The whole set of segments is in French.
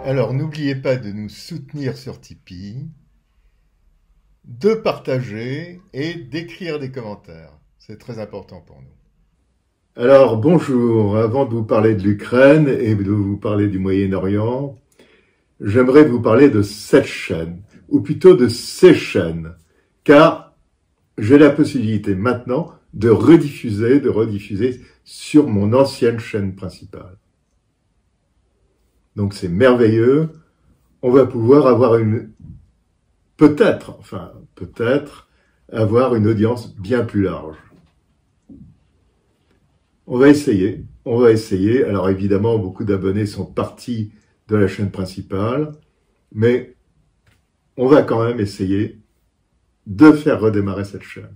Alors, n'oubliez pas de nous soutenir sur Tipeee, de partager et d'écrire des commentaires. C'est très important pour nous. Alors, bonjour. Avant de vous parler de l'Ukraine et de vous parler du Moyen-Orient, j'aimerais vous parler de cette chaîne, ou plutôt de ces chaînes, car j'ai la possibilité maintenant de rediffuser sur mon ancienne chaîne principale. Donc c'est merveilleux. On va pouvoir avoir peut-être avoir une audience bien plus large. On va essayer. Alors évidemment, beaucoup d'abonnés sont partis de la chaîne principale, mais on va quand même essayer de faire redémarrer cette chaîne.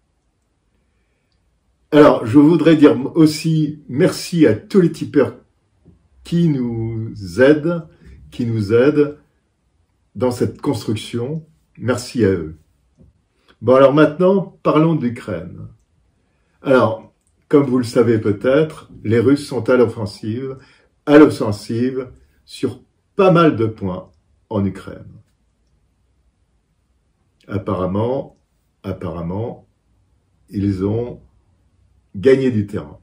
Alors, je voudrais dire aussi merci à tous les tipeurs qui nous aident dans cette construction. Merci à eux. Bon, alors maintenant, parlons de l'Ukraine. Alors, comme vous le savez peut-être, les Russes sont à l'offensive sur pas mal de points en Ukraine. Apparemment, ils ont gagné du terrain.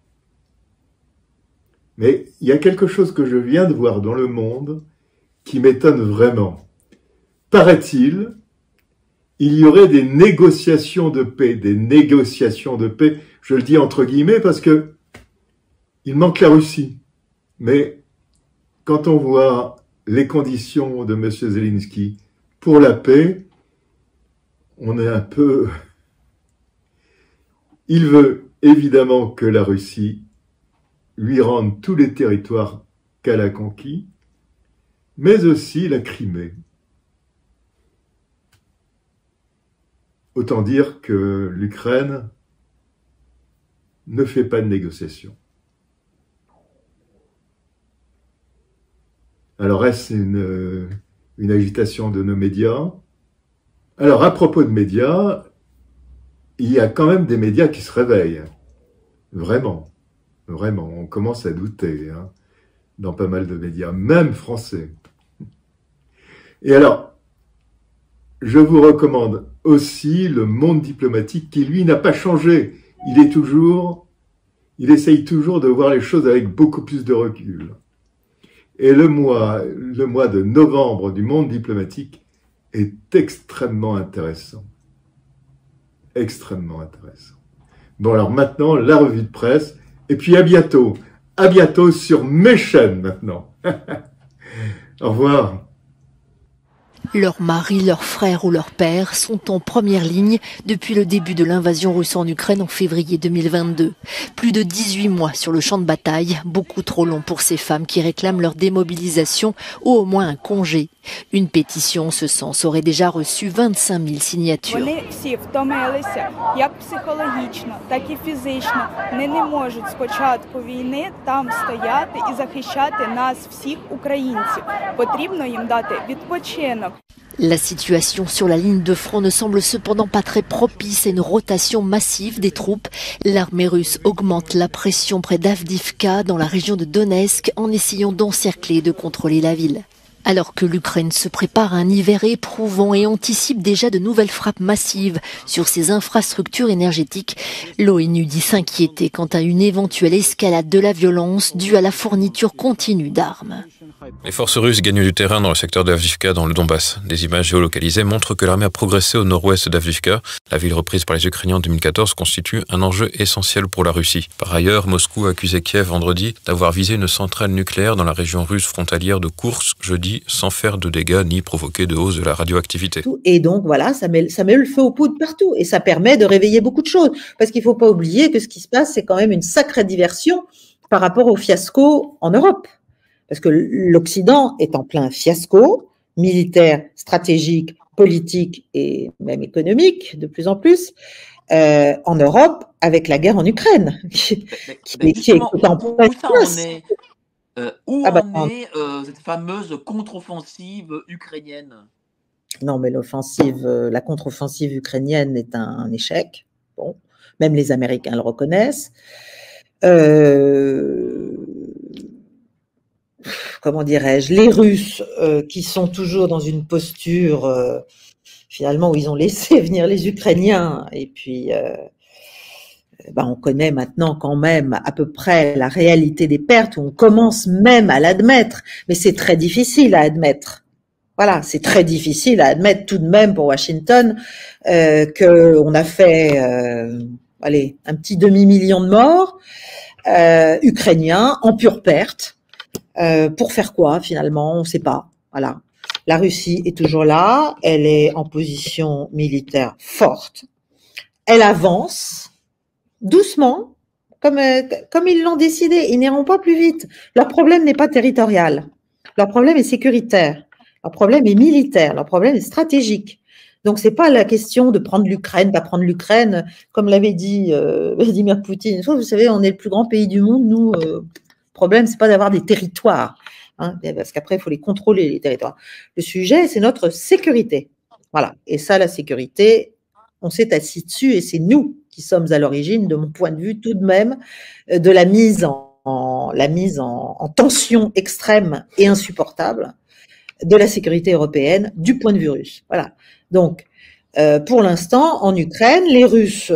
Mais il y a quelque chose que je viens de voir dans le monde qui m'étonne vraiment. Paraît-il, il y aurait des négociations de paix, je le dis entre guillemets parce que il manque la Russie. Mais quand on voit les conditions de M. Zelensky pour la paix, on est un peu... Il veut évidemment que la Russie lui rende tous les territoires qu'elle a conquis, mais aussi la Crimée. Autant dire que l'Ukraine ne fait pas de négociation. Alors, est-ce une agitation de nos médias? Alors, à propos de médias, il y a quand même des médias qui se réveillent. Vraiment, on commence à douter dans pas mal de médias, même français. Et alors, je vous recommande aussi Le Monde diplomatique qui, lui, n'a pas changé. Il essaye toujours de voir les choses avec beaucoup plus de recul. Et le mois de novembre du Monde diplomatique est extrêmement intéressant. Extrêmement intéressant. Bon, alors maintenant, la revue de presse. Et puis à bientôt. À bientôt sur mes chaînes maintenant. Au revoir. Leurs maris, leurs frères ou leurs pères sont en première ligne depuis le début de l'invasion russe en Ukraine en février 2022. Plus de 18 mois sur le champ de bataille, beaucoup trop long pour ces femmes qui réclament leur démobilisation ou au moins un congé. Une pétition en ce sens aurait déjà reçu 25 000 signatures. Вони всі втомилися, як психологічно, так і фізично. Вони не можуть з початку війни там стояти і захищати нас всіх українців. Потрібно їм дати відпочинок. La situation sur la ligne de front ne semble cependant pas très propice à une rotation massive des troupes. L'armée russe augmente la pression près d'Avdiivka, dans la région de Donetsk, en essayant d'encercler et de contrôler la ville. Alors que l'Ukraine se prépare à un hiver éprouvant et anticipe déjà de nouvelles frappes massives sur ses infrastructures énergétiques, l'ONU dit s'inquiéter quant à une éventuelle escalade de la violence due à la fourniture continue d'armes. Les forces russes gagnent du terrain dans le secteur d'Avdiivka, dans le Donbass. Des images géolocalisées montrent que l'armée a progressé au nord-ouest d'Avdiivka. La ville reprise par les Ukrainiens en 2014 constitue un enjeu essentiel pour la Russie. Par ailleurs, Moscou a accusé Kiev vendredi d'avoir visé une centrale nucléaire dans la région russe frontalière de Koursk jeudi, sans faire de dégâts ni provoquer de hausse de la radioactivité. Et donc voilà, ça met le feu aux poudres partout et ça permet de réveiller beaucoup de choses. Parce qu'il ne faut pas oublier que ce qui se passe, c'est quand même une sacrée diversion par rapport au fiasco en Europe. Parce que l'Occident est en plein fiasco, militaire, stratégique, politique et même économique, de plus en plus, en Europe, avec la guerre en Ukraine, qui est en plein fiasco. Où en est cette fameuse contre-offensive ukrainienne? Non, mais la contre-offensive ukrainienne est un échec. Bon, même les Américains le reconnaissent. comment dirais-je, les Russes qui sont toujours dans une posture finalement où ils ont laissé venir les Ukrainiens et puis on connaît maintenant quand même à peu près la réalité des pertes, où on commence même à l'admettre, mais c'est très difficile à admettre. Voilà, c'est très difficile à admettre tout de même pour Washington qu'on a fait un petit demi-million de morts ukrainiens en pure perte. Pour faire quoi finalement? On ne sait pas. Voilà. La Russie est toujours là, elle est en position militaire forte, elle avance doucement, comme ils l'ont décidé, ils n'iront pas plus vite. Leur problème n'est pas territorial, leur problème est sécuritaire, leur problème est militaire, leur problème est stratégique. Donc, c'est pas la question de prendre l'Ukraine, pas prendre l'Ukraine, comme l'avait dit Vladimir Poutine. Vous savez, on est le plus grand pays du monde, nous, le problème, c'est pas d'avoir des territoires, hein, parce qu'après, il faut les contrôler, les territoires. Le sujet, c'est notre sécurité. Voilà. Et ça, la sécurité, on s'est assis dessus et c'est nous qui sommes à l'origine, de mon point de vue, tout de même, de la mise en tension extrême et insupportable de la sécurité européenne du point de vue russe. Voilà. Donc, pour l'instant, en Ukraine, les Russes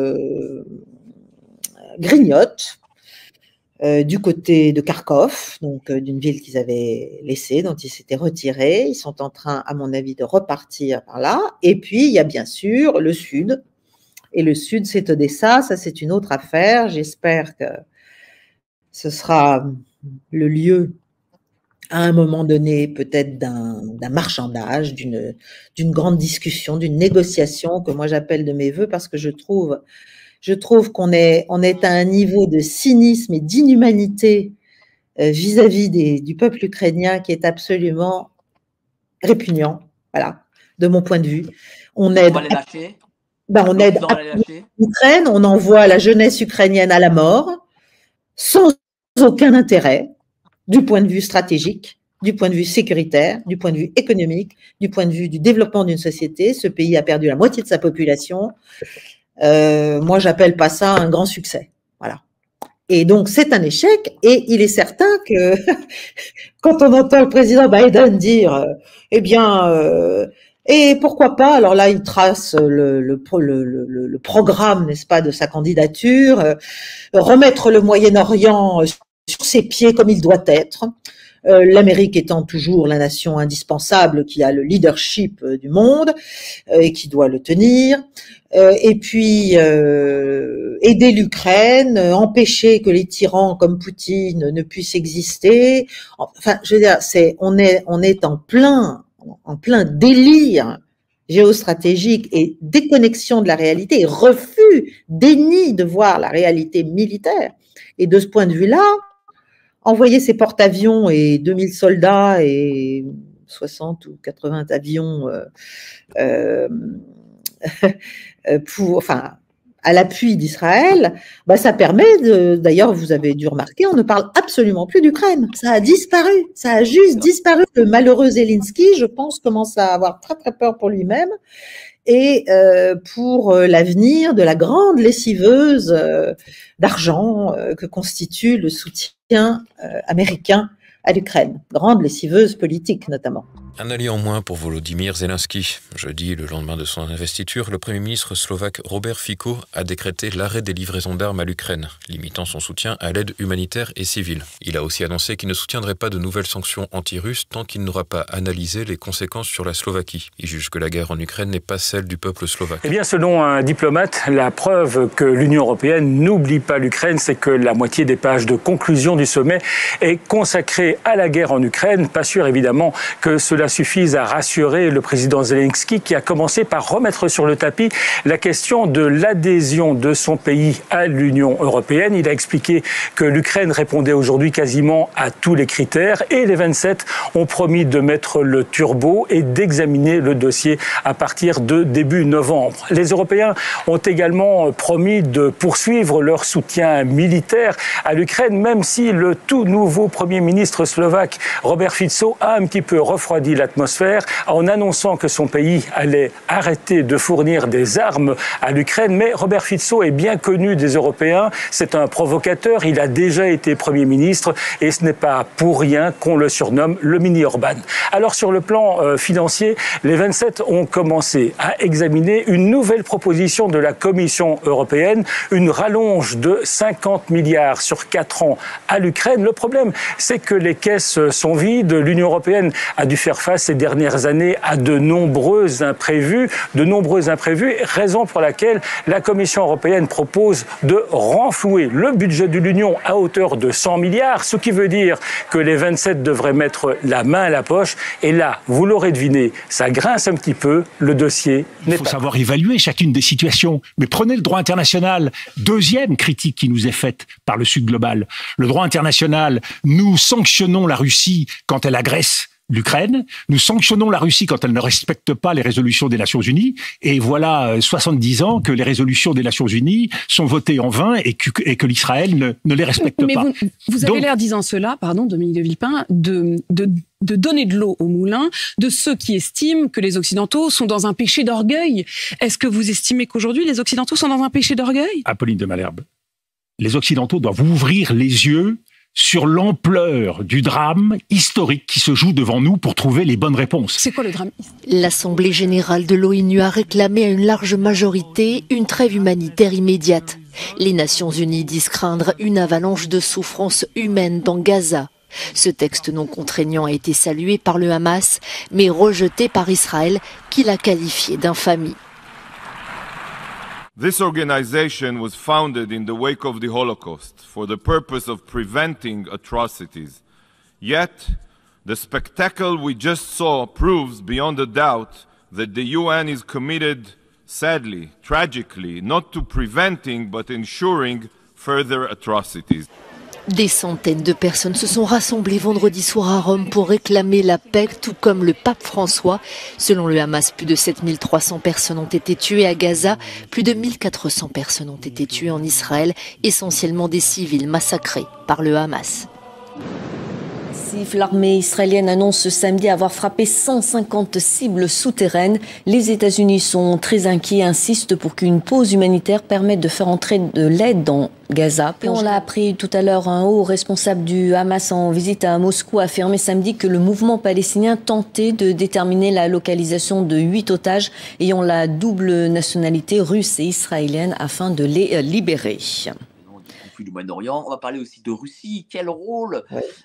grignotent du côté de Kharkov, donc d'une ville qu'ils avaient laissée, dont ils s'étaient retirés. Ils sont en train, à mon avis, de repartir par là. Et puis, il y a bien sûr le sud. Et le sud, c'est Odessa. Ça, c'est une autre affaire. J'espère que ce sera le lieu, à un moment donné, peut-être d'un marchandage, d'une grande discussion, d'une négociation que moi j'appelle de mes voeux, parce que je trouve qu'on est à un niveau de cynisme et d'inhumanité vis-à-vis du peuple ukrainien qui est absolument répugnant, voilà, de mon point de vue. On aide l'Ukraine, on envoie la jeunesse ukrainienne à la mort, sans aucun intérêt, du point de vue stratégique, du point de vue sécuritaire, du point de vue économique, du point de vue du développement d'une société. Ce pays a perdu la moitié de sa population. Moi, j'appelle pas ça un grand succès. Voilà. Et donc, c'est un échec. Et il est certain que quand on entend le président Biden dire, et pourquoi pas, alors là, il trace le programme, n'est-ce pas, de sa candidature, remettre le Moyen-Orient sur ses pieds comme il doit être. L'Amérique étant toujours la nation indispensable qui a le leadership du monde et qui doit le tenir. Et puis aider l'Ukraine, empêcher que les tyrans comme Poutine ne puissent exister. Enfin, je veux dire, on est en plein délire géostratégique et déconnexion de la réalité, et refus, déni de voir la réalité militaire. Et de ce point de vue-là, envoyer ses porte-avions et 2000 soldats et 60 ou 80 avions à l'appui d'Israël, ça permet d'ailleurs, vous avez dû remarquer, on ne parle absolument plus d'Ukraine. Ça a disparu, ça a juste disparu. Le malheureux Zelensky, je pense, commence à avoir très très peur pour lui-même et pour l'avenir de la grande lessiveuse d'argent que constitue le soutien américain à l'Ukraine. Grande lessiveuse politique notamment. Un allié en moins pour Volodymyr Zelensky. Jeudi, le lendemain de son investiture, le Premier ministre slovaque Robert Fico a décrété l'arrêt des livraisons d'armes à l'Ukraine, limitant son soutien à l'aide humanitaire et civile. Il a aussi annoncé qu'il ne soutiendrait pas de nouvelles sanctions anti-russes tant qu'il n'aura pas analysé les conséquences sur la Slovaquie. Il juge que la guerre en Ukraine n'est pas celle du peuple slovaque. Eh bien, selon un diplomate, la preuve que l'Union européenne n'oublie pas l'Ukraine, c'est que la moitié des pages de conclusion du sommet est consacrée à la guerre en Ukraine. Pas sûr, évidemment, que cela suffise à rassurer le président Zelensky qui a commencé par remettre sur le tapis la question de l'adhésion de son pays à l'Union européenne. Il a expliqué que l'Ukraine répondait aujourd'hui quasiment à tous les critères et les 27 ont promis de mettre le turbo et d'examiner le dossier à partir de début novembre. Les Européens ont également promis de poursuivre leur soutien militaire à l'Ukraine, même si le tout nouveau Premier ministre slovaque Robert Fico a un petit peu refroidi refroidi l'atmosphère en annonçant que son pays allait arrêter de fournir des armes à l'Ukraine. Mais Robert Fico est bien connu des Européens. C'est un provocateur. Il a déjà été Premier ministre et ce n'est pas pour rien qu'on le surnomme le mini-Orban. Alors sur le plan financier, les 27 ont commencé à examiner une nouvelle proposition de la Commission européenne, une rallonge de 50 milliards sur 4 ans à l'Ukraine. Le problème, c'est que les caisses sont vides. L'Union européenne a dû faire face ces dernières années à de nombreux imprévus, raison pour laquelle la Commission européenne propose de renflouer le budget de l'Union à hauteur de 100 milliards, ce qui veut dire que les 27 devraient mettre la main à la poche. Et là, vous l'aurez deviné, ça grince un petit peu, le dossier n'est pas... Il faut savoir évaluer chacune des situations. Mais prenez le droit international. Deuxième critique qui nous est faite par le Sud global. Le droit international, nous sanctionnons la Russie quand elle agresse l'Ukraine, nous sanctionnons la Russie quand elle ne respecte pas les résolutions des Nations Unies, et voilà 70 ans que les résolutions des Nations Unies sont votées en vain et que l'Israël ne les respecte pas. Mais vous avez l'air, disant cela, pardon, Dominique de Villepin, de donner de l'eau au moulin de ceux qui estiment que les Occidentaux sont dans un péché d'orgueil. Est-ce que vous estimez qu'aujourd'hui les Occidentaux sont dans un péché d'orgueil? Apolline de Malherbe, les Occidentaux doivent ouvrir les yeux sur l'ampleur du drame historique qui se joue devant nous pour trouver les bonnes réponses. C'est quoi le drame? L'Assemblée générale de l'ONU a réclamé à une large majorité une trêve humanitaire immédiate. Les Nations unies disent craindre une avalanche de souffrances humaines dans Gaza. Ce texte non contraignant a été salué par le Hamas, mais rejeté par Israël, qui l'a qualifié d'infamie. This organization was founded in the wake of the Holocaust for the purpose of preventing atrocities. Yet, the spectacle we just saw proves beyond a doubt that the UN is committed, sadly, tragically, not to preventing but ensuring further atrocities. Des centaines de personnes se sont rassemblées vendredi soir à Rome pour réclamer la paix, tout comme le pape François. Selon le Hamas, plus de 7300 personnes ont été tuées à Gaza, plus de 1400 personnes ont été tuées en Israël, essentiellement des civils massacrés par le Hamas. L'armée israélienne annonce ce samedi avoir frappé 150 cibles souterraines. Les États-Unis sont très inquiets et insistent pour qu'une pause humanitaire permette de faire entrer de l'aide dans Gaza. Et on l'a appris tout à l'heure, un haut responsable du Hamas en visite à Moscou a affirmé samedi que le mouvement palestinien tentait de déterminer la localisation de 8 otages ayant la double nationalité russe et israélienne afin de les libérer. Du Moyen-Orient. On va parler aussi de Russie. Quel rôle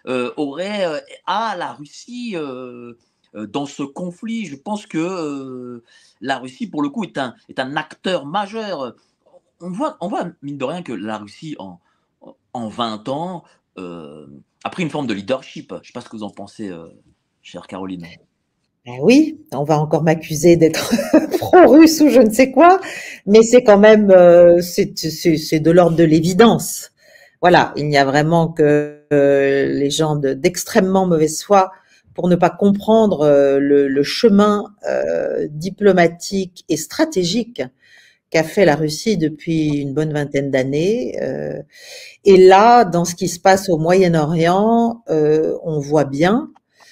a la Russie dans ce conflit? Je pense que la Russie, pour le coup, est un acteur majeur. On voit, mine de rien, que la Russie, en 20 ans, a pris une forme de leadership. Je ne sais pas ce que vous en pensez, chère Caroline. Oui, on va encore m'accuser d'être pro-russe ou je ne sais quoi, mais c'est quand même, c'est de l'ordre de l'évidence. Voilà, il n'y a vraiment que les gens d'extrêmement mauvaise foi pour ne pas comprendre le chemin diplomatique et stratégique qu'a fait la Russie depuis une bonne vingtaine d'années. Et là, dans ce qui se passe au Moyen-Orient, on voit bien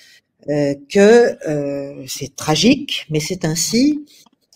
que c'est tragique, mais c'est ainsi.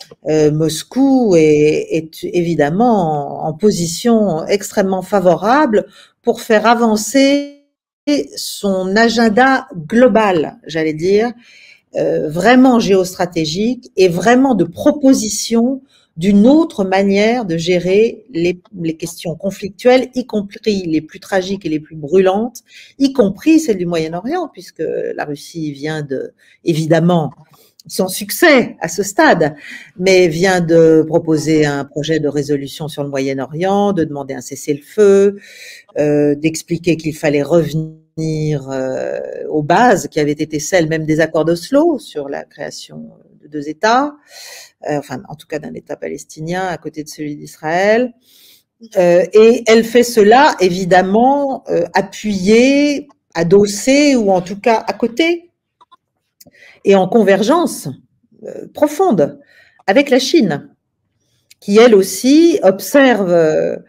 Moscou est évidemment en position extrêmement favorable pour faire avancer son agenda global, j'allais dire, vraiment géostratégique et vraiment de proposition d'une autre manière de gérer les questions conflictuelles, y compris les plus tragiques et les plus brûlantes, y compris celles du Moyen-Orient, puisque la Russie vient évidemment, sans succès à ce stade, mais vient de proposer un projet de résolution sur le Moyen-Orient, de demander un cessez-le-feu, d'expliquer qu'il fallait revenir aux bases qui avaient été celles même des accords d'Oslo sur la création de 2 États, enfin en tout cas d'un État palestinien à côté de celui d'Israël. Et elle fait cela évidemment appuyée, adossée ou en tout cas à côté et en convergence profonde avec la Chine, qui elle aussi observe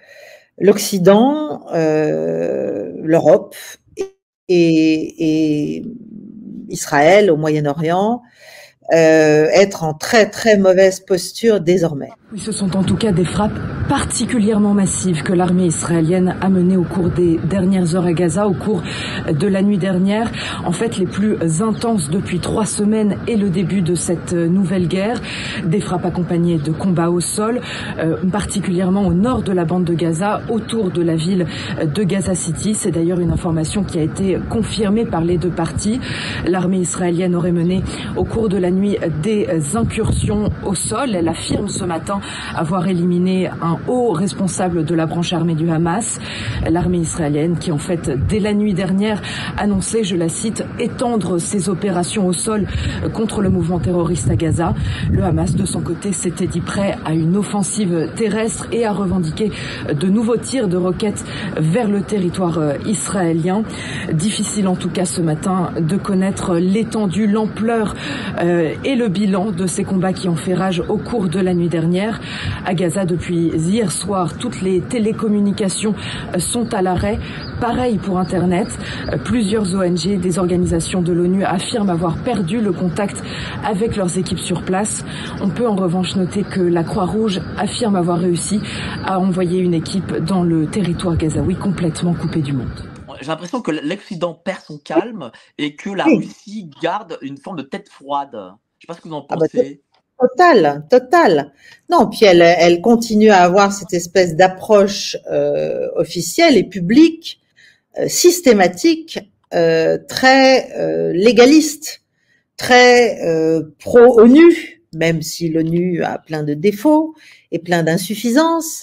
l'Occident, l'Europe et Israël, au Moyen-Orient, être en très très mauvaise posture désormais. Oui, ce sont en tout cas des frappes particulièrement massives que l'armée israélienne a menées au cours des dernières heures à Gaza, au cours de la nuit dernière. En fait, les plus intenses depuis 3 semaines et le début de cette nouvelle guerre. Des frappes accompagnées de combats au sol, particulièrement au nord de la bande de Gaza, autour de la ville de Gaza City. C'est d'ailleurs une information qui a été confirmée par les deux parties. L'armée israélienne aurait mené au cours de la nuit des incursions au sol. Elle affirme ce matin avoir éliminé un haut responsable de la branche armée du Hamas. L'armée israélienne qui, en fait, dès la nuit dernière, annonçait, je la cite, étendre ses opérations au sol contre le mouvement terroriste à Gaza. Le Hamas, de son côté, s'était dit prêt à une offensive terrestre et à revendiquer de nouveaux tirs de roquettes vers le territoire israélien. Difficile, en tout cas, ce matin, de connaître l'étendue, l'ampleur et le bilan de ces combats qui ont fait rage au cours de la nuit dernière. À Gaza, depuis hier soir, toutes les télécommunications sont à l'arrêt. Pareil pour Internet. Plusieurs ONG, des organisations de l'ONU affirment avoir perdu le contact avec leurs équipes sur place. On peut en revanche noter que la Croix-Rouge affirme avoir réussi à envoyer une équipe dans le territoire gazaoui complètement coupé du monde. J'ai l'impression que l'Occident perd son calme et que la Russie garde une forme de tête froide. Je ne sais pas ce que vous en pensez. Total. Non, puis elle continue à avoir cette espèce d'approche officielle et publique, systématique, très légaliste, très pro-ONU, même si l'ONU a plein de défauts et plein d'insuffisances.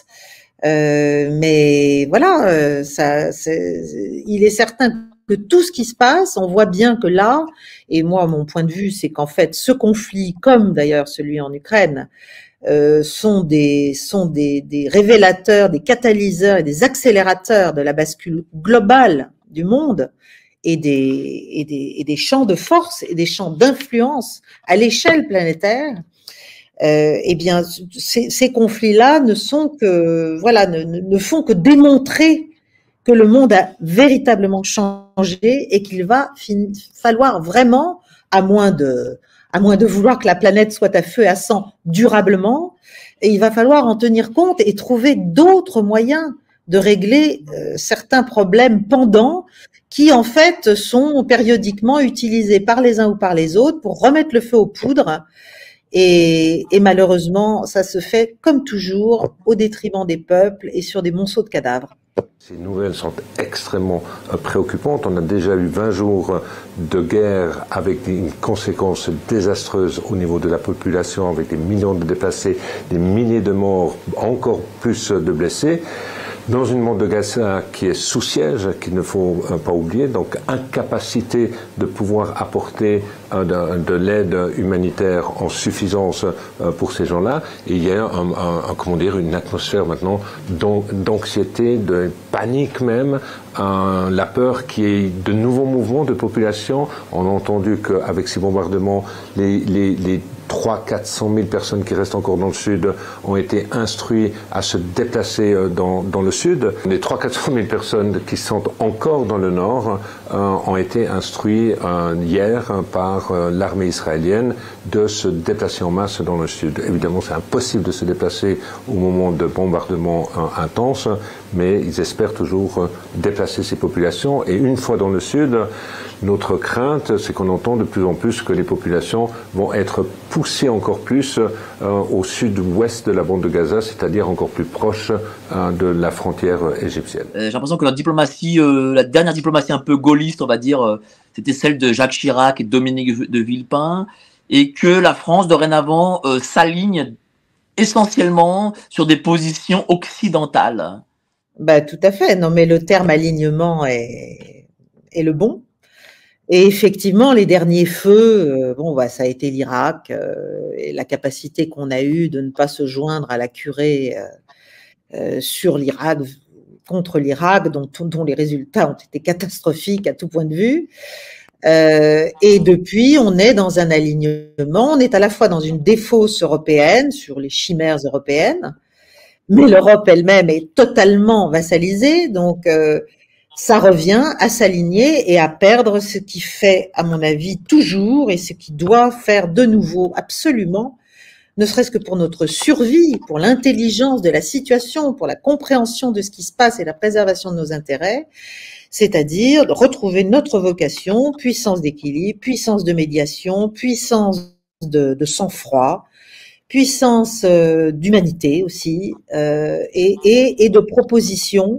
Mais voilà, il est certain que tout ce qui se passe, on voit bien que là, et moi, mon point de vue, c'est qu'en fait, ce conflit, comme d'ailleurs celui en Ukraine, sont des révélateurs, des catalyseurs et des accélérateurs de la bascule globale du monde et des champs de force et des champs d'influence à l'échelle planétaire. Eh bien, ces conflits-là ne font que démontrer que le monde a véritablement changé et qu'il va falloir vraiment, à moins de vouloir que la planète soit à feu et à sang durablement, et il va falloir en tenir compte et trouver d'autres moyens de régler certains problèmes pendants qui, en fait, sont périodiquement utilisés par les uns ou par les autres pour remettre le feu aux poudres. Et malheureusement, ça se fait comme toujours au détriment des peuples et sur des monceaux de cadavres. Ces nouvelles sont extrêmement préoccupantes. On a déjà eu 20 jours de guerre avec une conséquence désastreuse au niveau de la population, avec des millions de déplacés, des milliers de morts, encore plus de blessés. Dans une bande de Gaza qui est sous siège, qu'il ne faut pas oublier, donc incapacité de pouvoir apporter de l'aide humanitaire en suffisance pour ces gens-là. Et il y a une atmosphère maintenant d'anxiété, de panique même, la peur qu'il y ait de nouveaux mouvements de population. On a entendu qu'avec ces bombardements, les 300 000 personnes qui restent encore dans le sud ont été instruits à se déplacer dans le sud. Les 300 000 personnes qui sont encore dans le nord ont été instruits hier par l'armée israélienne de se déplacer en masse dans le sud. Évidemment, c'est impossible de se déplacer au moment de bombardements intenses, mais ils espèrent toujours déplacer ces populations. Et une fois dans le sud, notre crainte, c'est qu'on entend de plus en plus que les populations vont être poussées encore plus au sud-ouest de la bande de Gaza, c'est-à-dire encore plus proche de la frontière égyptienne. J'ai l'impression que leur diplomatie, la dernière diplomatie un peu gaulliste, on va dire, c'était celle de Jacques Chirac et Dominique de Villepin, et que la France, dorénavant, s'aligne essentiellement sur des positions occidentales. Bah, tout à fait. Non, mais le terme alignement est le bon. Et effectivement, les derniers feux, ça a été l'Irak et la capacité qu'on a eue de ne pas se joindre à la curée sur l'Irak, contre l'Irak, dont les résultats ont été catastrophiques à tout point de vue. Et depuis, on est dans un alignement, on est à la fois dans une défausse européenne sur les chimères européennes, mais l'Europe elle-même est totalement vassalisée, donc ça revient à s'aligner et à perdre ce qui fait, à mon avis, toujours et ce qui doit faire de nouveau absolument, ne serait-ce que pour notre survie, pour l'intelligence de la situation, pour la compréhension de ce qui se passe et la préservation de nos intérêts, c'est-à-dire retrouver notre vocation, puissance d'équilibre, puissance de médiation, puissance de sang-froid, puissance d'humanité aussi, et de proposition.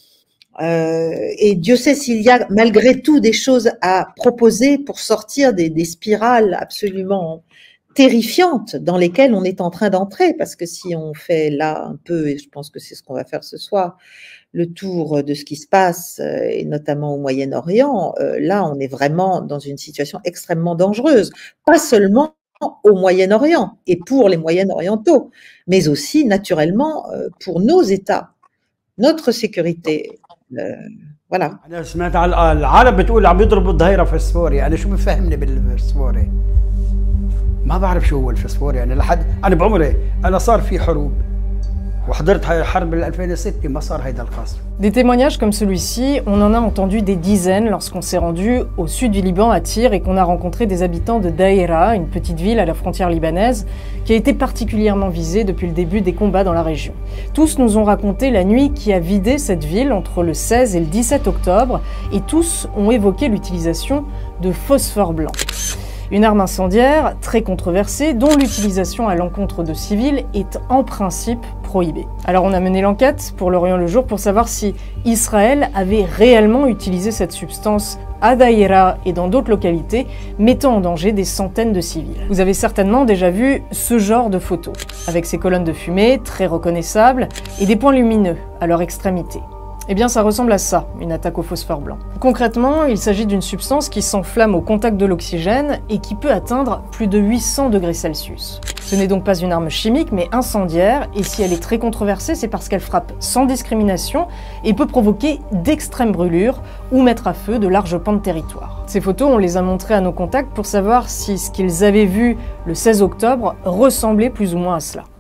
Et Dieu sait s'il y a malgré tout des choses à proposer pour sortir des spirales absolument terrifiantes dans lesquelles on est en train d'entrer, parce que si on fait là un peu, et je pense que c'est ce qu'on va faire ce soir, le tour de ce qui se passe, et notamment au Moyen-Orient, là on est vraiment dans une situation extrêmement dangereuse, pas seulement au Moyen-Orient et pour les Moyen-Orientaux, mais aussi naturellement pour nos États, notre sécurité. voilà. أنا سمعت على العرب بتقول عم يضربوا الظهيرة فسفوري، أنا شو بفهمني بالفسفوري؟ ما بعرف شو هو الفسفوري، أنا لحد أنا بعمري أنا صار في حروب وحضرت حرب 2006 ما صار هيدا القصر. Des témoignages comme celui-ci, on en a entendu des dizaines lorsqu'on s'est rendu au sud du Liban à Tyr et qu'on a rencontré des habitants de Daïra, une petite ville à la frontière libanaise, qui a été particulièrement visée depuis le début des combats dans la région. Tous nous ont raconté la nuit qui a vidé cette ville entre le 16 et le 17 octobre, et tous ont évoqué l'utilisation de phosphore blanc. Une arme incendiaire très controversée dont l'utilisation à l'encontre de civils est en principe prohibée. Alors on a mené l'enquête pour l'Orient le Jour pour savoir si Israël avait réellement utilisé cette substance à Daïra et dans d'autres localités, mettant en danger des centaines de civils. Vous avez certainement déjà vu ce genre de photos, avec ces colonnes de fumée très reconnaissables et des points lumineux à leur extrémité. Eh bien, ça ressemble à ça, une attaque au phosphore blanc. Concrètement, il s'agit d'une substance qui s'enflamme au contact de l'oxygène et qui peut atteindre plus de 800 degrés Celsius. Ce n'est donc pas une arme chimique, mais incendiaire, et si elle est très controversée, c'est parce qu'elle frappe sans discrimination et peut provoquer d'extrêmes brûlures ou mettre à feu de larges pans de territoire. Ces photos, on les a montrées à nos contacts pour savoir si ce qu'ils avaient vu le 16 octobre ressemblait plus ou moins à cela.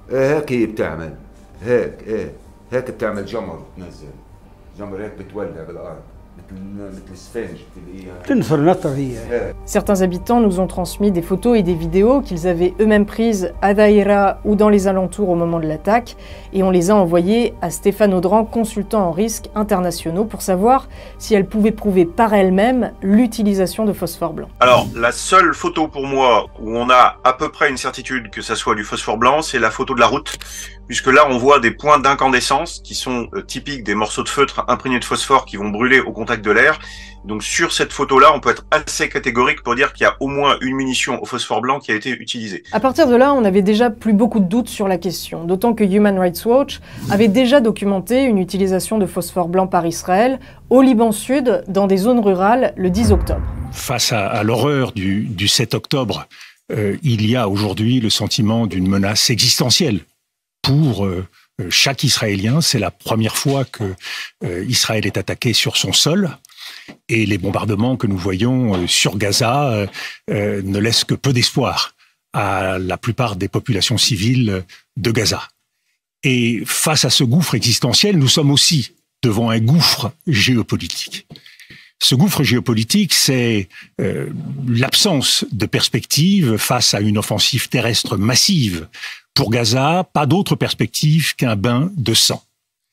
Certains habitants nous ont transmis des photos et des vidéos qu'ils avaient eux-mêmes prises à Daïra ou dans les alentours au moment de l'attaque, et on les a envoyées à Stéphane Audran, consultant en risques internationaux, pour savoir si elle pouvait prouver par elle-même l'utilisation de phosphore blanc. Alors, la seule photo pour moi où on a à peu près une certitude que ça soit du phosphore blanc, c'est la photo de la route, puisque là on voit des points d'incandescence qui sont typiques des morceaux de feutre imprégnés de phosphore qui vont brûler au contact de l'air. Donc sur cette photo-là, on peut être assez catégorique pour dire qu'il y a au moins une munition au phosphore blanc qui a été utilisée. À partir de là, on n'avait déjà plus beaucoup de doutes sur la question, d'autant que Human Rights Watch avait déjà documenté une utilisation de phosphore blanc par Israël au Liban Sud, dans des zones rurales, le 10 octobre. Face à l'horreur du 7 octobre, il y a aujourd'hui le sentiment d'une menace existentielle pour chaque Israélien. C'est la première fois que Israël est attaqué sur son sol, et les bombardements que nous voyons sur Gaza ne laissent que peu d'espoir à la plupart des populations civiles de Gaza. Et face à ce gouffre existentiel, nous sommes aussi devant un gouffre géopolitique. Ce gouffre géopolitique, c'est l'absence de perspective face à une offensive terrestre massive. Pour Gaza, pas d'autre perspective qu'un bain de sang.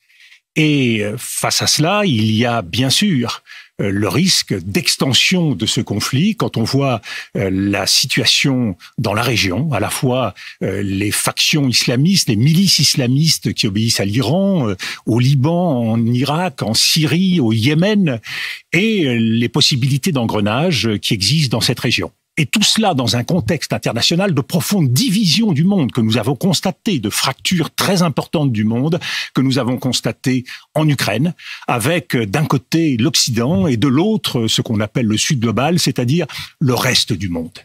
Et face à cela, il y a bien sûr le risque d'extension de ce conflit quand on voit la situation dans la région, à la fois les factions islamistes, les milices islamistes qui obéissent à l'Iran, au Liban, en Irak, en Syrie, au Yémen, et les possibilités d'engrenage qui existent dans cette région. Et tout cela dans un contexte international de profonde division du monde que nous avons constaté, de fractures très importantes du monde que nous avons constatées en Ukraine, avec d'un côté l'Occident et de l'autre ce qu'on appelle le Sud global, c'est-à-dire le reste du monde.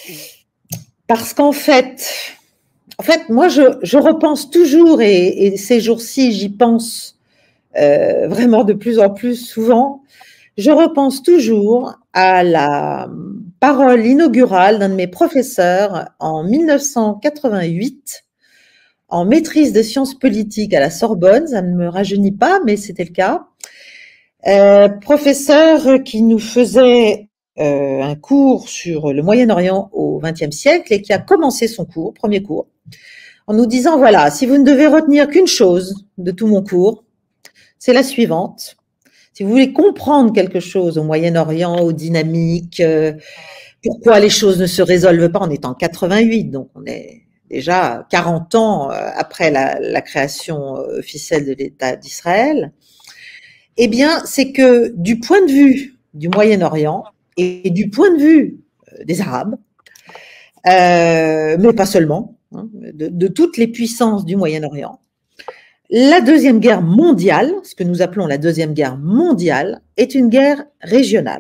Parce qu'en fait, moi je repense toujours, et ces jours-ci j'y pense vraiment de plus en plus souvent, je repense toujours à la parole inaugurale d'un de mes professeurs en 1988 en maîtrise de sciences politiques à la Sorbonne. Ça ne me rajeunit pas, mais c'était le cas. Professeur qui nous faisait un cours sur le Moyen-Orient au XXe siècle et qui a commencé son cours, premier cours, en nous disant, voilà, si vous ne devez retenir qu'une chose de tout mon cours, c'est la suivante. Si vous voulez comprendre quelque chose au Moyen-Orient, aux dynamiques, pourquoi les choses ne se résolvent pas, on est en 88, donc on est déjà 40 ans après la création officielle de l'État d'Israël, eh bien, c'est que du point de vue du Moyen-Orient et du point de vue des Arabes, mais pas seulement, hein, de toutes les puissances du Moyen-Orient, la Deuxième Guerre mondiale, ce que nous appelons la Deuxième Guerre mondiale, est une guerre régionale.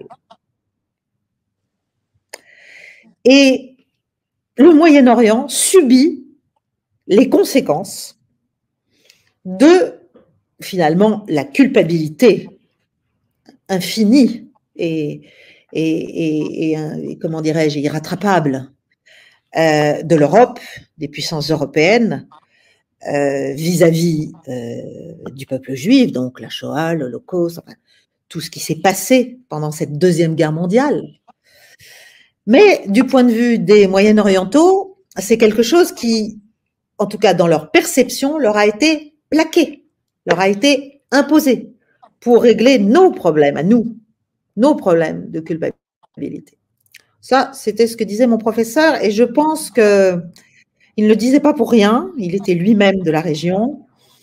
Et le Moyen-Orient subit les conséquences de, finalement, la culpabilité infinie et comment dirais-je, irrattrapable de l'Europe, des puissances européennes, vis-à-vis du peuple juif, donc la Shoah, l'Holocauste, enfin, tout ce qui s'est passé pendant cette Deuxième Guerre mondiale. Mais du point de vue des Moyen-Orientaux, c'est quelque chose qui, en tout cas dans leur perception, leur a été plaqué, leur a été imposé pour régler nos problèmes à nous, nos problèmes de culpabilité. Ça, c'était ce que disait mon professeur et je pense que il ne le disait pas pour rien, il était lui-même de la région.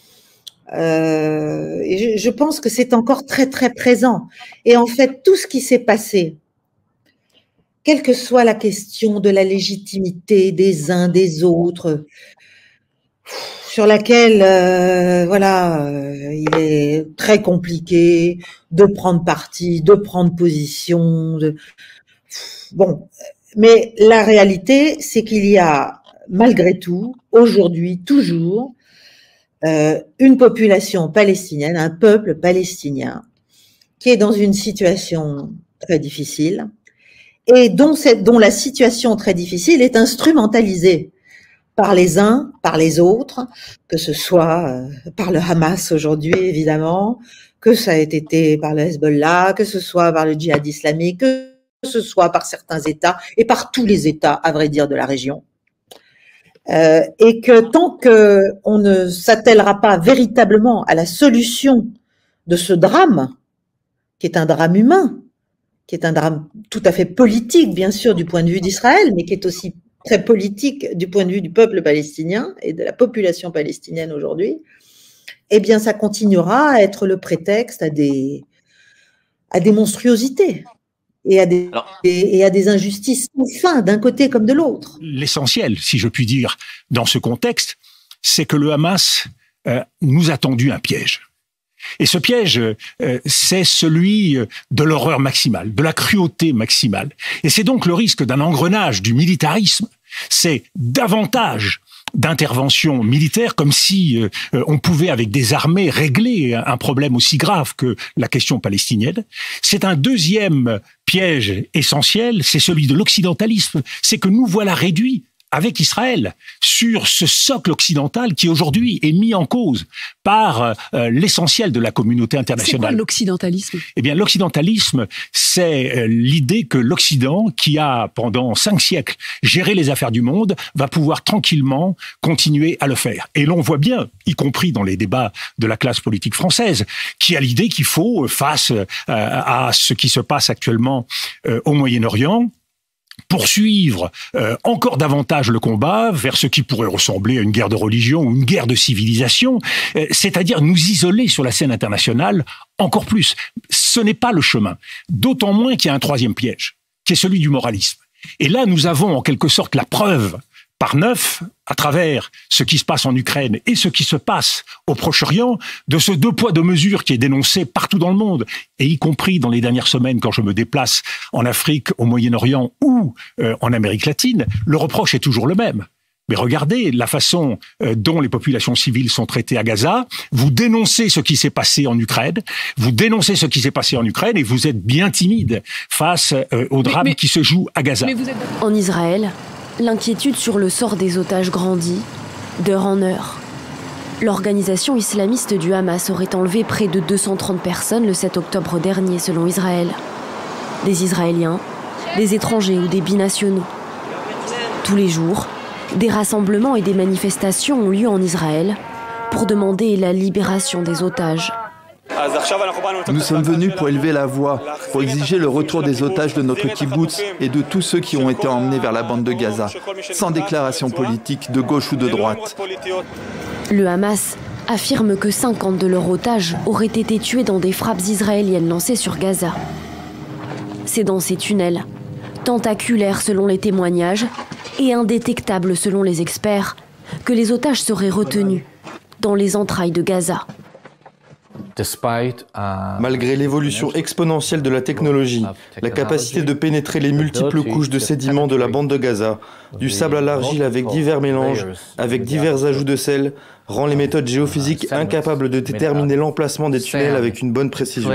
Et je pense que c'est encore très, très présent. Et en fait, tout ce qui s'est passé, quelle que soit la question de la légitimité des uns des autres, sur laquelle, voilà, il est très compliqué de prendre parti, de prendre position. Bon, mais la réalité, c'est qu'il y a malgré tout, aujourd'hui, toujours, une population palestinienne, un peuple palestinien, qui est dans une situation très difficile et dont la situation très difficile est instrumentalisée par les uns, par les autres, que ce soit par le Hamas aujourd'hui, évidemment, que ça ait été par le Hezbollah, que ce soit par le djihad islamique, que ce soit par certains États et par tous les États, à vrai dire, de la région. Et que tant qu'on ne s'attellera pas véritablement à la solution de ce drame, qui est un drame humain, qui est un drame tout à fait politique, bien sûr, du point de vue d'Israël, mais qui est aussi très politique du point de vue du peuple palestinien et de la population palestinienne aujourd'hui, eh bien, ça continuera à être le prétexte à des monstruosités. Et à des injustices sans fin, d'un côté comme de l'autre. L'essentiel, si je puis dire, dans ce contexte, c'est que le Hamas nous a tendu un piège. Et ce piège, c'est celui de l'horreur maximale, de la cruauté maximale. Et c'est donc le risque d'un engrenage du militarisme. C'est davantage d'intervention militaire, comme si on pouvait, avec des armées, régler un problème aussi grave que la question palestinienne. C'est un deuxième piège essentiel, c'est celui de l'occidentalisme. C'est que nous voilà réduits, avec Israël, sur ce socle occidental qui aujourd'hui est mis en cause par l'essentiel de la communauté internationale. C'est quoi l'occidentalisme ? Eh bien, l'occidentalisme, c'est l'idée que l'Occident, qui a pendant 5 siècles géré les affaires du monde, va pouvoir tranquillement continuer à le faire. Et l'on voit bien, y compris dans les débats de la classe politique française, qui a l'idée qu'il faut, face à ce qui se passe actuellement au Moyen-Orient, poursuivre encore davantage le combat vers ce qui pourrait ressembler à une guerre de religion ou une guerre de civilisation, c'est-à-dire nous isoler sur la scène internationale encore plus. Ce n'est pas le chemin, d'autant moins qu'il y a un troisième piège, qui est celui du moralisme. Et là, nous avons en quelque sorte la preuve par 9, à travers ce qui se passe en Ukraine et ce qui se passe au Proche-Orient, de ce 2 poids 2 mesures qui est dénoncé partout dans le monde, et y compris dans les dernières semaines quand je me déplace en Afrique, au Moyen-Orient ou en Amérique latine, le reproche est toujours le même. Mais regardez la façon dont les populations civiles sont traitées à Gaza. Vous dénoncez ce qui s'est passé en Ukraine, et vous êtes bien timide face au drame qui se joue à Gaza. En Israël, l'inquiétude sur le sort des otages grandit d'heure en heure. L'organisation islamiste du Hamas aurait enlevé près de 230 personnes le 7 octobre dernier, selon Israël. Des Israéliens, des étrangers ou des binationaux. Tous les jours, des rassemblements et des manifestations ont lieu en Israël pour demander la libération des otages. Nous sommes venus pour élever la voix, pour exiger le retour des otages de notre kibboutz et de tous ceux qui ont été emmenés vers la bande de Gaza, sans déclaration politique de gauche ou de droite. Le Hamas affirme que 50 de leurs otages auraient été tués dans des frappes israéliennes lancées sur Gaza. C'est dans ces tunnels, tentaculaires selon les témoignages et indétectables selon les experts, que les otages seraient retenus dans les entrailles de Gaza. Malgré l'évolution exponentielle de la technologie, la capacité de pénétrer les multiples couches de sédiments de la bande de Gaza, du sable à l'argile avec divers mélanges, avec divers ajouts de sel, rend les méthodes géophysiques incapables de déterminer l'emplacement des tunnels avec une bonne précision.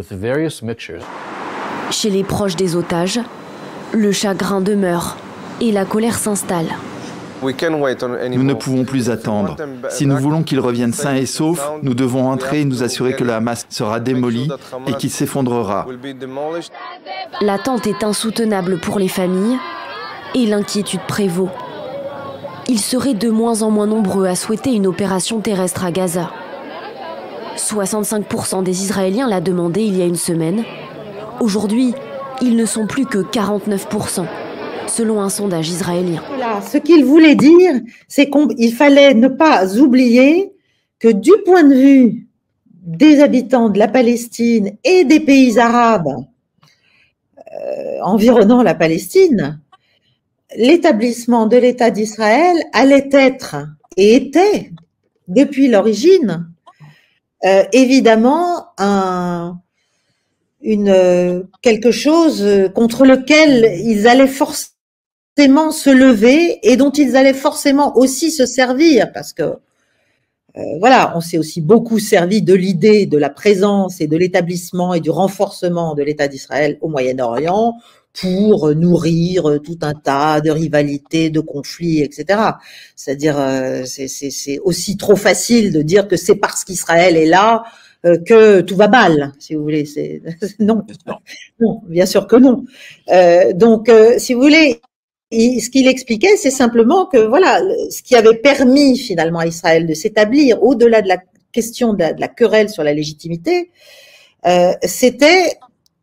Chez les proches des otages, le chagrin demeure et la colère s'installe. Nous ne pouvons plus attendre. Si nous voulons qu'ils reviennent sains et saufs, nous devons entrer et nous assurer que le Hamas sera démoli et qu'il s'effondrera. L'attente est insoutenable pour les familles et l'inquiétude prévaut. Ils seraient de moins en moins nombreux à souhaiter une opération terrestre à Gaza. 65% des Israéliens l'a demandé il y a une semaine. Aujourd'hui, ils ne sont plus que 49%. Selon un sondage israélien. Voilà, ce qu'il voulait dire, c'est qu'il fallait ne pas oublier que du point de vue des habitants de la Palestine et des pays arabes environnant la Palestine, l'établissement de l'État d'Israël allait être et était, depuis l'origine, évidemment quelque chose contre lequel ils allaient forcément se lever et dont ils allaient forcément aussi se servir, parce que voilà, on s'est aussi beaucoup servi de l'idée de la présence et de l'établissement et du renforcement de l'État d'Israël au Moyen-Orient pour nourrir tout un tas de rivalités, de conflits, etc. C'est-à-dire, c'est aussi trop facile de dire que c'est parce qu'Israël est là que tout va mal, si vous voulez. Non, bien sûr que non. Donc, si vous voulez, ce qu'il expliquait, c'est simplement que voilà, ce qui avait permis finalement à Israël de s'établir au-delà de la question de la querelle sur la légitimité, c'était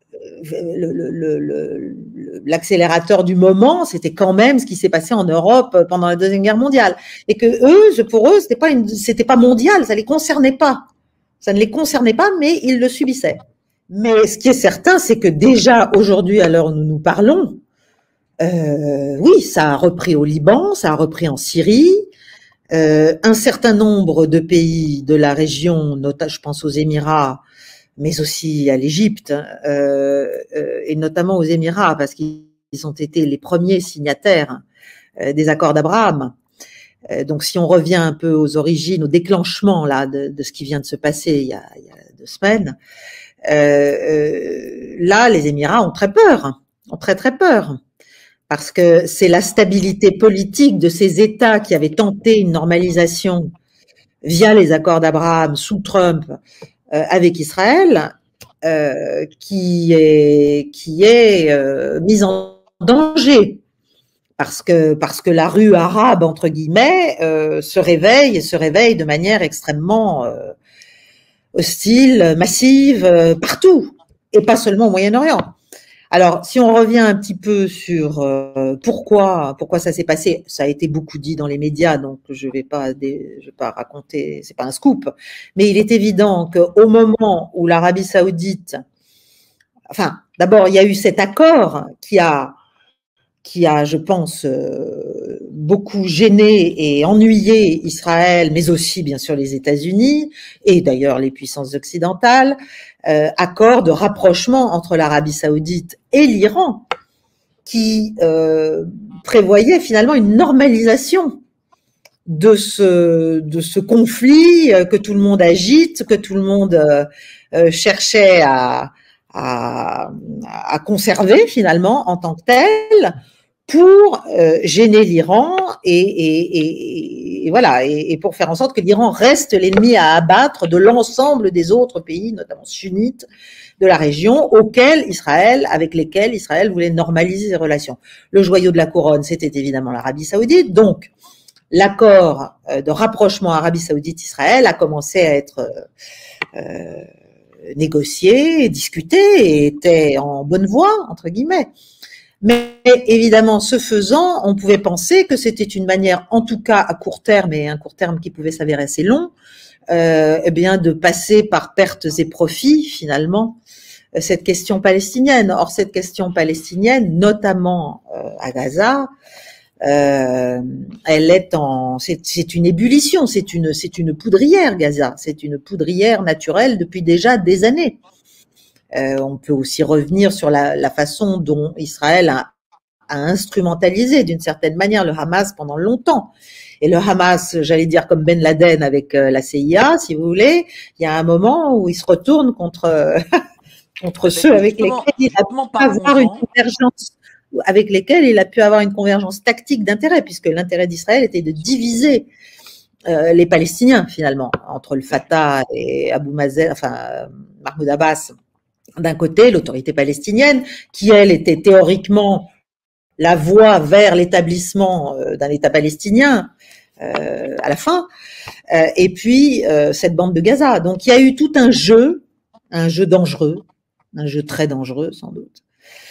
l'accélérateur du moment, c'était quand même ce qui s'est passé en Europe pendant la Deuxième Guerre mondiale, et que pour eux, c'était pas mondial, ça les concernait pas. Ça ne les concernait pas, mais ils le subissaient. Mais ce qui est certain, c'est que déjà aujourd'hui, à l'heure où nous nous parlons, oui, ça a repris au Liban, ça a repris en Syrie, un certain nombre de pays de la région, je pense aux Émirats, mais aussi à l'Égypte, et notamment aux Émirats, parce qu'ils ont été les premiers signataires des accords d'Abraham. Donc, si on revient un peu aux origines, au déclenchement là de ce qui vient de se passer il y a 2 semaines, là, les Émirats ont très peur, ont très peur, parce que c'est la stabilité politique de ces États qui avaient tenté une normalisation via les accords d'Abraham sous Trump avec Israël, qui est mise en danger. Parce que la rue arabe, entre guillemets, se réveille de manière extrêmement hostile, massive, partout, et pas seulement au Moyen-Orient. Alors, si on revient un petit peu sur pourquoi ça s'est passé, ça a été beaucoup dit dans les médias, donc je vais pas raconter, c'est pas un scoop, mais il est évident qu'au moment où l'Arabie Saoudite, enfin, d'abord, il y a eu cet accord qui a, je pense, beaucoup gêné et ennuyé Israël, mais aussi, bien sûr, les États-Unis et d'ailleurs les puissances occidentales, accord de rapprochement entre l'Arabie Saoudite et l'Iran qui prévoyait finalement une normalisation de ce conflit que tout le monde agite, que tout le monde cherchait à conserver finalement en tant que tel, pour gêner l'Iran et voilà, et pour faire en sorte que l'Iran reste l'ennemi à abattre de l'ensemble des autres pays, notamment sunnites, de la région, avec lesquels Israël voulait normaliser ses relations. Le joyau de la couronne, c'était évidemment l'Arabie Saoudite. Donc, l'accord de rapprochement Arabie Saoudite-Israël a commencé à être négocié, discuté, et était en bonne voie, entre guillemets. Mais évidemment, ce faisant, on pouvait penser que c'était une manière, en tout cas à court terme, et un court terme qui pouvait s'avérer assez long, eh bien, de passer par pertes et profits, finalement, cette question palestinienne. Or, cette question palestinienne, notamment à Gaza, elle est c'est une ébullition, c'est une poudrière, Gaza, c'est une poudrière naturelle depuis déjà des années. On peut aussi revenir sur la façon dont Israël a instrumentalisé d'une certaine manière le Hamas pendant longtemps. Et le Hamas, j'allais dire comme Ben Laden avec la CIA, si vous voulez, il y a un moment où il se retourne contre ceux avec lesquels il a pu avoir une convergence, avec lesquels il a pu avoir une convergence tactique d'intérêt, puisque l'intérêt d'Israël était de diviser les Palestiniens finalement entre le Fatah et Abou Mazen, enfin Mahmoud Abbas d'un côté, l'autorité palestinienne, qui elle était théoriquement la voie vers l'établissement d'un État palestinien à la fin, et puis cette bande de Gaza. Donc il y a eu tout un jeu dangereux, un jeu très dangereux sans doute,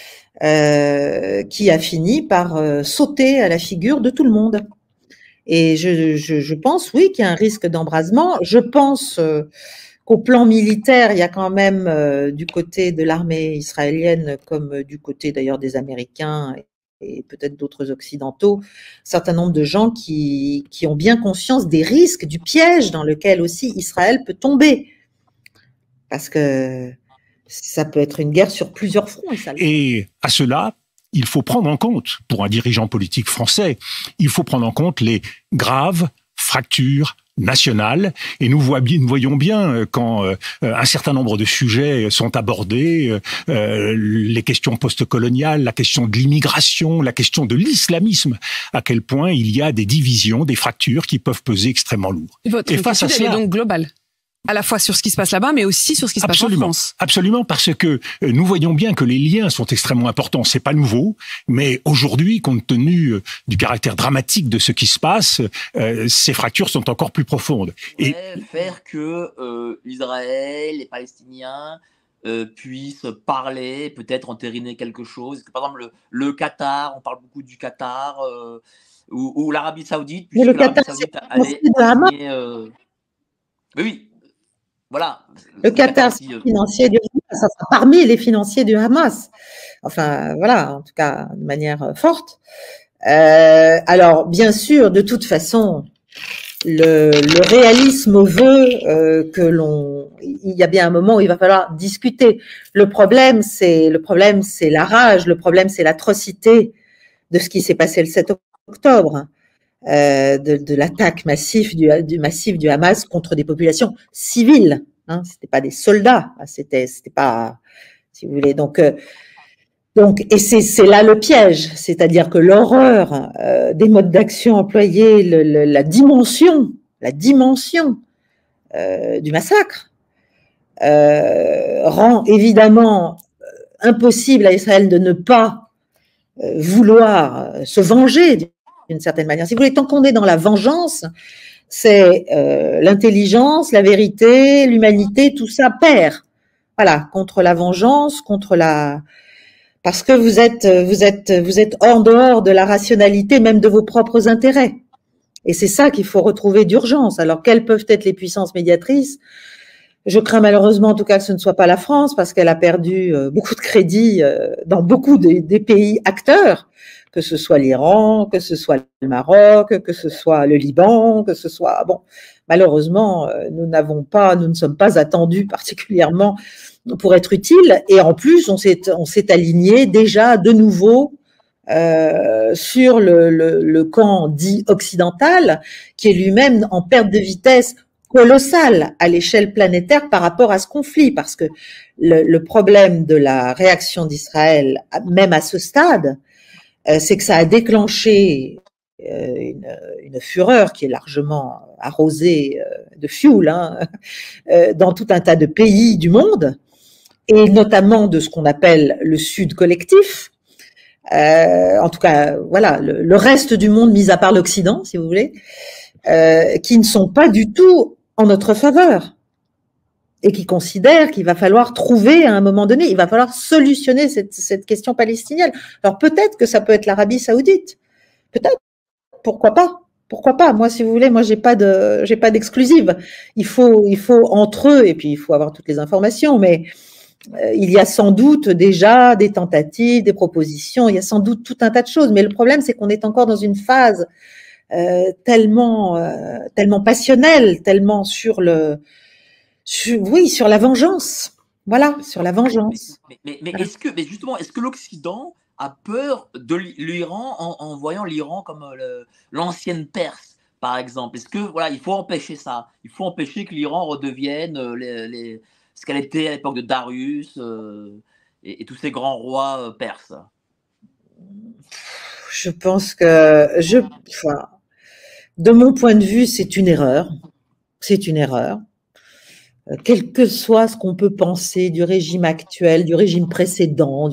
qui a fini par sauter à la figure de tout le monde. Et je pense, oui, qu'il y a un risque d'embrasement. Je pense qu'au plan militaire, il y a quand même du côté de l'armée israélienne, comme du côté d'ailleurs des Américains et peut-être d'autres occidentaux, un certain nombre de gens qui ont bien conscience des risques, du piège dans lequel aussi Israël peut tomber. Parce que ça peut être une guerre sur plusieurs fronts. Et à cela, il faut prendre en compte, pour un dirigeant politique français, il faut prendre en compte les graves fractures nationales. Et nous voyons bien quand un certain nombre de sujets sont abordés, les questions post-coloniales, la question de l'immigration, la question de l'islamisme, à quel point il y a des divisions, des fractures qui peuvent peser extrêmement lourd. Votre inquiétude, elle est donc globale, à la fois sur ce qui se passe là-bas, mais aussi sur ce qui se passe en France. Absolument, parce que nous voyons bien que les liens sont extrêmement importants. C'est pas nouveau, mais aujourd'hui, compte tenu du caractère dramatique de ce qui se passe, ces fractures sont encore plus profondes. Et faire que Israël, les Palestiniens puissent parler, peut-être entériner quelque chose. Par exemple, le Qatar, on parle beaucoup du Qatar, ou l'Arabie Saoudite, puisque l'Arabie Saoudite oui. Voilà. Le Qatar, c'est financier du Hamas, enfin, parmi les financiers du Hamas. Enfin, voilà, en tout cas, de manière forte. Alors, bien sûr, de toute façon, le réalisme veut il y a bien un moment où il va falloir discuter. Le problème, c'est la rage, le problème, c'est l'atrocité de ce qui s'est passé le 7 octobre. De l'attaque massive du Hamas contre des populations civiles, hein, c'était pas des soldats, c'était pas, si vous voulez, donc et c'est là le piège, c'est-à-dire que l'horreur des modes d'action employés, la dimension du massacre rend évidemment impossible à Israël de ne pas vouloir se venger d'une certaine manière. Si vous voulez, tant qu'on est dans la vengeance, c'est l'intelligence, la vérité, l'humanité, tout ça perd. Voilà, contre la vengeance, parce que vous êtes en dehors de la rationalité, même de vos propres intérêts. Et c'est ça qu'il faut retrouver d'urgence. Alors, quelles peuvent être les puissances médiatrices ? Je crains malheureusement en tout cas que ce ne soit pas la France, parce qu'elle a perdu beaucoup de crédit dans beaucoup des pays acteurs, que ce soit l'Iran, que ce soit le Maroc, que ce soit le Liban, que ce soit... Bon, malheureusement, nous ne sommes pas attendus particulièrement pour être utiles. Et en plus, on s'est aligné déjà de nouveau sur le camp dit occidental, qui est lui-même en perte de vitesse colossale à l'échelle planétaire par rapport à ce conflit, parce que le problème de la réaction d'Israël, même à ce stade, c'est que ça a déclenché une fureur qui est largement arrosée de fioul dans tout un tas de pays du monde, et notamment de ce qu'on appelle le Sud collectif. En tout cas, voilà, le reste du monde, mis à part l'Occident, si vous voulez, qui ne sont pas du tout en notre faveur et qui considèrent qu'il va falloir trouver à un moment donné, il va falloir solutionner cette question palestinienne. Alors peut-être que ça peut être l'Arabie Saoudite, peut-être, pourquoi pas? Pourquoi pas? Moi, si vous voulez, moi, j'ai pas d'exclusive. Il faut entre eux, et puis il faut avoir toutes les informations, mais il y a sans doute déjà des tentatives, des propositions, il y a sans doute tout un tas de choses, mais le problème, c'est qu'on est encore dans une phase tellement passionnelle, tellement sur la vengeance. Voilà, sur la vengeance. Mais justement, est-ce que l'Occident a peur de l'Iran en voyant l'Iran comme l'ancienne Perse, par exemple? Est-ce que voilà, il faut empêcher ça? Il faut empêcher que l'Iran redevienne ce qu'elle était à l'époque de Darius et tous ces grands rois perses? Je pense que, de mon point de vue, c'est une erreur. C'est une erreur. Quel que soit ce qu'on peut penser du régime actuel, du régime précédent,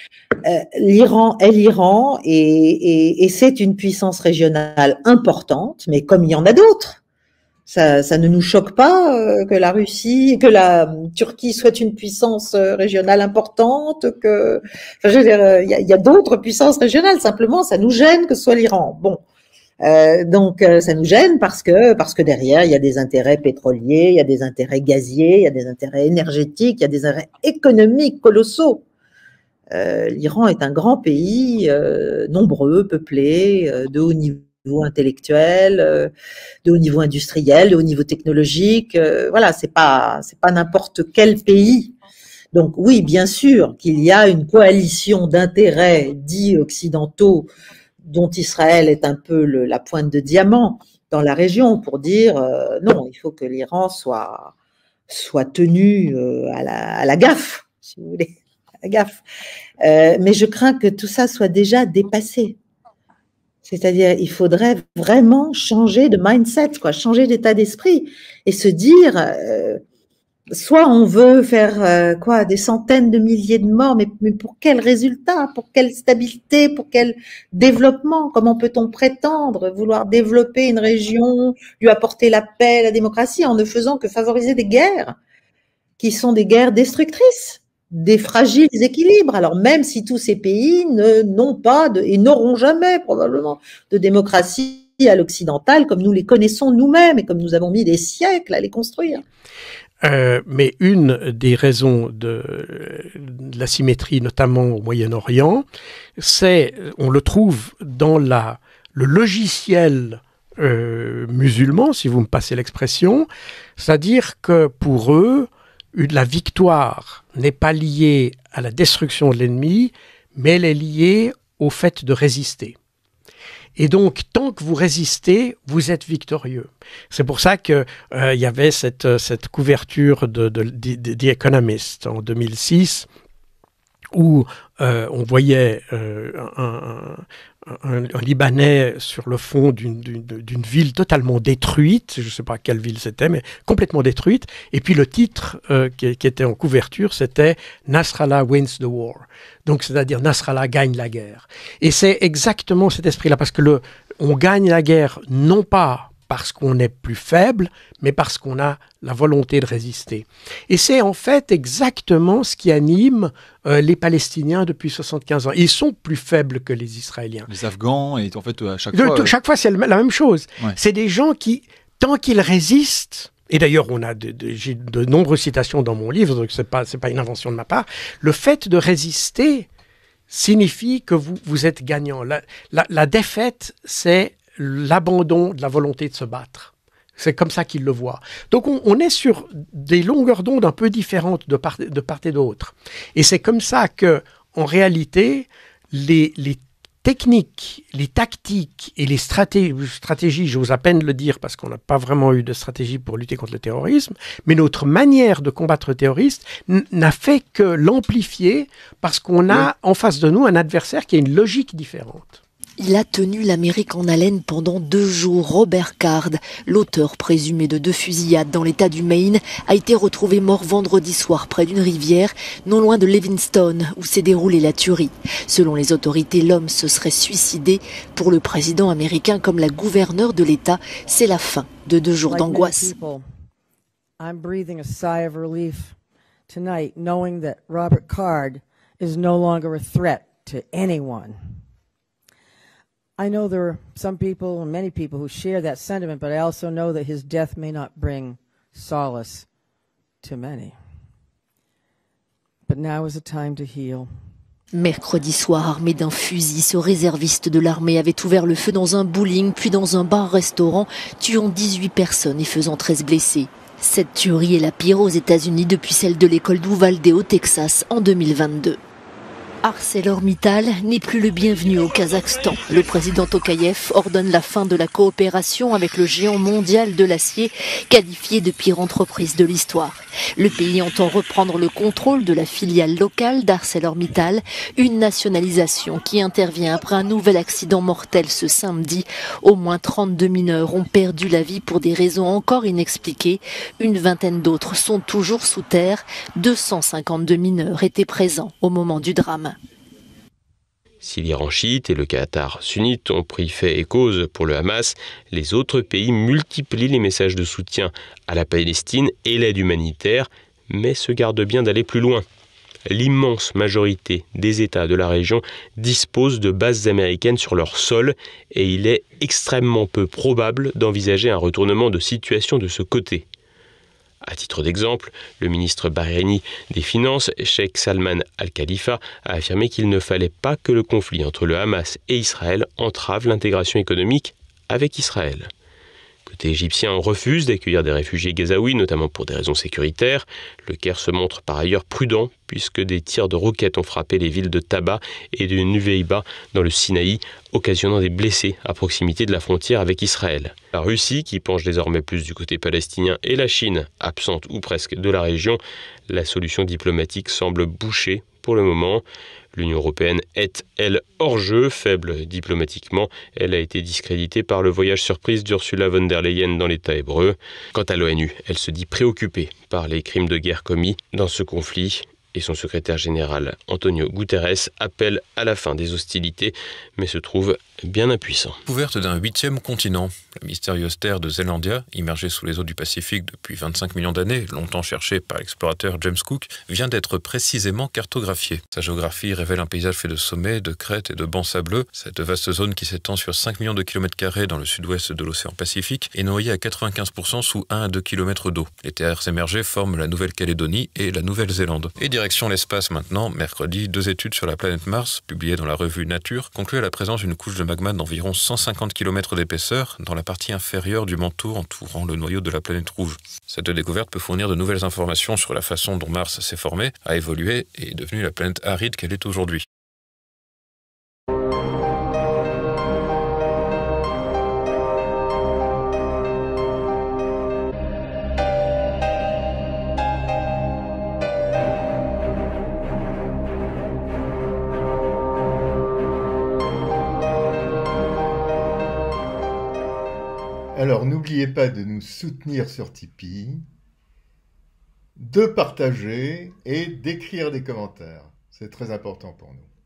l'Iran est l'Iran et c'est une puissance régionale importante, mais comme il y en a d'autres. Ça ne nous choque pas que la Russie, que la Turquie soit une puissance régionale importante, je veux dire, il y a d'autres puissances régionales. Simplement, ça nous gêne que ce soit l'Iran. Bon, donc ça nous gêne parce que derrière il y a des intérêts pétroliers, il y a des intérêts gaziers, il y a des intérêts énergétiques, il y a des intérêts économiques colossaux. L'Iran est un grand pays, nombreux, peuplé, de haut niveau intellectuel, de haut niveau industriel, de haut niveau technologique. Voilà, c'est pas n'importe quel pays. Donc oui, bien sûr qu'il y a une coalition d'intérêts dits occidentaux dont Israël est un peu la pointe de diamant dans la région pour dire non, il faut que l'Iran soit tenu à la gaffe, si vous voulez, à la gaffe. Mais je crains que tout ça soit déjà dépassé. C'est-à-dire, il faudrait vraiment changer de mindset, changer d'état d'esprit et se dire, soit on veut faire des centaines de milliers de morts, mais pour quel résultat, pour quelle stabilité, pour quel développement? Comment peut-on prétendre vouloir développer une région, lui apporter la paix, la démocratie, en ne faisant que favoriser des guerres qui sont des guerres destructrices, des fragiles équilibres. Alors même si tous ces pays n'ont pas et n'auront jamais probablement de démocratie à l'occidentale comme nous les connaissons nous-mêmes et comme nous avons mis des siècles à les construire. Mais une des raisons de l'asymétrie, notamment au Moyen-Orient, on le trouve dans le logiciel musulman, si vous me passez l'expression, c'est-à-dire que pour eux, la victoire n'est pas liée à la destruction de l'ennemi, mais elle est liée au fait de résister. Et donc, tant que vous résistez, vous êtes victorieux. C'est pour ça qu'il y avait cette couverture de The Economist en 2006, où on voyait un Libanais sur le fond d'une ville totalement détruite, je ne sais pas quelle ville c'était, mais complètement détruite, et puis le titre qui était en couverture, c'était « Nasrallah wins the war ». Donc, c'est-à-dire Nasrallah gagne la guerre. Et c'est exactement cet esprit-là, parce que on gagne la guerre non pas parce qu'on est plus faible, mais parce qu'on a la volonté de résister. Et c'est en fait exactement ce qui anime les Palestiniens depuis 75 ans. Ils sont plus faibles que les Israéliens. Les Afghans, et en fait, à chaque fois... Chaque fois, c'est la même chose. Ouais. C'est des gens qui, tant qu'ils résistent, et d'ailleurs, j'ai de nombreuses citations dans mon livre, donc c'est pas une invention de ma part, le fait de résister signifie que vous êtes gagnant. La défaite, c'est l'abandon de la volonté de se battre. C'est comme ça qu'ils le voient. Donc on est sur des longueurs d'onde un peu différentes de part et d'autre. Et c'est comme ça que, en réalité, les techniques, les tactiques et les stratégies, j'ose à peine le dire parce qu'on n'a pas vraiment eu de stratégie pour lutter contre le terrorisme, mais notre manière de combattre le terroriste n'a fait que l'amplifier parce qu'on a en face de nous un adversaire qui a une logique différente. Il a tenu l'Amérique en haleine pendant 2 jours. Robert Card, l'auteur présumé de 2 fusillades dans l'État du Maine, a été retrouvé mort vendredi soir près d'une rivière, non loin de Livingston, où s'est déroulée la tuerie. Selon les autorités, l'homme se serait suicidé. Pour le président américain comme la gouverneure de l'État, c'est la fin de 2 jours d'angoisse. I'm breathing a sigh of relief tonight, knowing that Robert Card is no longer a threat to anyone. I know there are some people, and many people, who share that sentiment, but I also know that his death may not bring solace to many. But now is a time to heal. Mercredi soir, armé d'un fusil, ce réserviste de l'armée avait ouvert le feu dans un bowling, puis dans un bar-restaurant, tuant 18 personnes et faisant 13 blessés. Cette tuerie est la pire aux États-Unis depuis celle de l'école d'Uvalde au Texas en 2022. ArcelorMittal n'est plus le bienvenu au Kazakhstan. Le président Tokayev ordonne la fin de la coopération avec le géant mondial de l'acier, qualifié de pire entreprise de l'histoire. Le pays entend reprendre le contrôle de la filiale locale d'ArcelorMittal, une nationalisation qui intervient après un nouvel accident mortel ce samedi. Au moins 32 mineurs ont perdu la vie pour des raisons encore inexpliquées. Une vingtaine d'autres sont toujours sous terre. 252 mineurs étaient présents au moment du drame. Si l'Iran chiite et le Qatar sunnite ont pris fait et cause pour le Hamas, les autres pays multiplient les messages de soutien à la Palestine et l'aide humanitaire, mais se gardent bien d'aller plus loin. L'immense majorité des États de la région disposent de bases américaines sur leur sol et il est extrêmement peu probable d'envisager un retournement de situation de ce côté. À titre d'exemple, le ministre bahreïni des Finances, Sheikh Salman Al-Khalifa, a affirmé qu'il ne fallait pas que le conflit entre le Hamas et Israël entrave l'intégration économique avec Israël. Côté égyptien, on refuse d'accueillir des réfugiés gazaouis, notamment pour des raisons sécuritaires. Le Caire se montre par ailleurs prudent, puisque des tirs de roquettes ont frappé les villes de Taba et de Nuweiba dans le Sinaï, occasionnant des blessés à proximité de la frontière avec Israël. La Russie, qui penche désormais plus du côté palestinien, et la Chine, absente ou presque de la région, la solution diplomatique semble bouchée pour le moment. L'Union européenne est, elle, hors jeu, faible diplomatiquement. Elle a été discréditée par le voyage surprise d'Ursula von der Leyen dans l'État hébreu. Quant à l'ONU, elle se dit préoccupée par les crimes de guerre commis dans ce conflit. Et son secrétaire général, Antonio Guterres, appelle à la fin des hostilités, mais se trouve bien impuissant. Couverte d'un 8e continent, la mystérieuse terre de Zélandia, immergée sous les eaux du Pacifique depuis 25 millions d'années, longtemps cherchée par l'explorateur James Cook, vient d'être précisément cartographiée. Sa géographie révèle un paysage fait de sommets, de crêtes et de bancs sableux. Cette vaste zone qui s'étend sur 5 millions de kilomètres carrés dans le sud-ouest de l'océan Pacifique est noyée à 95% sous 1 à 2 km d'eau. Les terres émergées forment la Nouvelle-Calédonie et la Nouvelle-Zélande. Et direction l'espace maintenant, mercredi, 2 études sur la planète Mars, publiées dans la revue Nature, concluent à la présence d'une couche de magma d'environ 150 km d'épaisseur dans la partie inférieure du manteau entourant le noyau de la planète rouge. Cette découverte peut fournir de nouvelles informations sur la façon dont Mars s'est formé, a évolué et est devenue la planète aride qu'elle est aujourd'hui. Alors n'oubliez pas de nous soutenir sur Tipeee, de partager et d'écrire des commentaires. C'est très important pour nous.